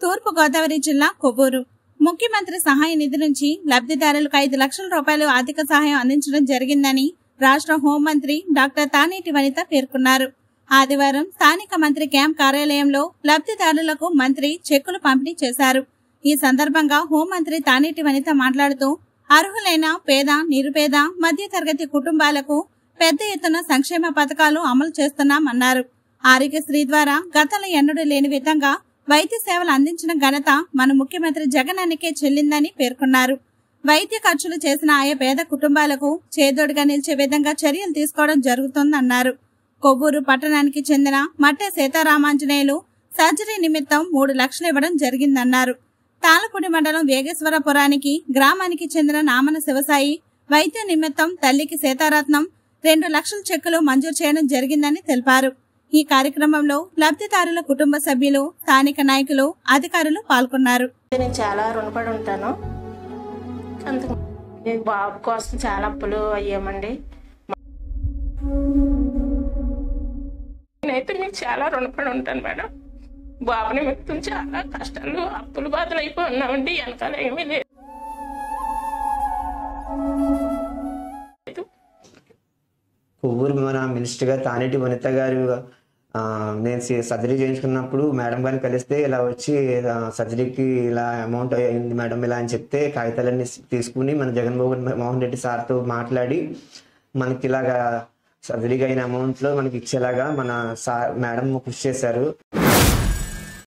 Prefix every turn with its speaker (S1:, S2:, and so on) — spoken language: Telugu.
S1: తూర్పు గోదావరి జిల్లా కొవ్వూరు. ముఖ్యమంత్రి సహాయ నిధి నుంచి లబ్ధిదారులకు 5 లక్షల రూపాయలు ఆర్థిక సహాయం అందించడం జరిగిందని రాష్ట్ర హోంమంత్రి డాక్టర్ తానేటి వనిత పేర్కొన్నారు. ఆదివారం స్థానిక మంత్రి క్యాంప్ కార్యాలయంలో లబ్ధిదారులకు మంత్రి చెక్కులు పంపిణీ చేశారు. ఈ సందర్భంగా హోంమంత్రి తానేటి వనిత మాట్లాడుతూ అర్హులైన పేద, నిరుపేద, మధ్యతరగతి కుటుంబాలకు పెద్ద ఎత్తున సంక్షేమ పథకాలు అమలు చేస్తున్నామన్నారు. ఆరోగ్యశ్రీ ద్వారా గతంలో ఎన్నడూ లేని విధంగా వైద్య సేవలు అందించిన ఘనత మన ముఖ్యమంత్రి జగనన్నకే చెల్లిందని పేర్కొన్నారు. వైద్య ఖర్చులు చేసిన ఆయా పేద కుటుంబాలకు చేదోడుగా నిలిచే విధంగా చర్యలు తీసుకోవడం జరుగుతోందన్నారు. కొవ్వూరు పట్టణానికి చెందిన మట్టె సీతారామాంజనేయులు సర్జరీ నిమిత్తం 3 లక్షలు ఇవ్వడం జరిగిందన్నారు. తాళపూడి మండలం వేగేశ్వరపురానికి గ్రామానికి చెందిన నామన శివసాయి వైద్య నిమిత్తం తల్లికి సీతారత్నం 2 లక్షల చెక్కులు మంజూరు చేయడం జరిగిందని తెలిపారు. ఈ కార్యక్రమంలో లబ్ధిదారుల కుటుంబ సభ్యులు, స్థానిక నాయకులు, అధికారులు పాల్గొన్నారు.
S2: నేను చాలా రుణపడి ఉంటాను. బాబు కోసం చాలా అప్పులు అయ్యామండి. నేనైతే మీకు చాలా రుణపడి ఉంటాను మేడం. బాబు నిమిత్తం చాలా కష్టాలు, అప్పులు బాధలు అయిపోయి ఉన్నామండి. వెనకాల ఏమీ లేదు.
S3: కొవ్వూరు మన మినిస్టర్ గారు తానేటి వనిత గారు నేను సర్జరీ చేయించుకున్నప్పుడు మేడం గారిని కలిస్తే ఇలా వచ్చి సర్జరీకి ఇలా అమౌంట్ అయింది మేడం ఇలా అని చెప్తే కాగితాలన్నీ తీసుకుని మన జగన్మోహన్ రెడ్డి సార్తో మాట్లాడి మనకి ఇలాగా సర్జరీకి అయిన అమౌంట్లో మనకి ఇచ్చేలాగా మన సార్ మేడం కృషి చేశారు.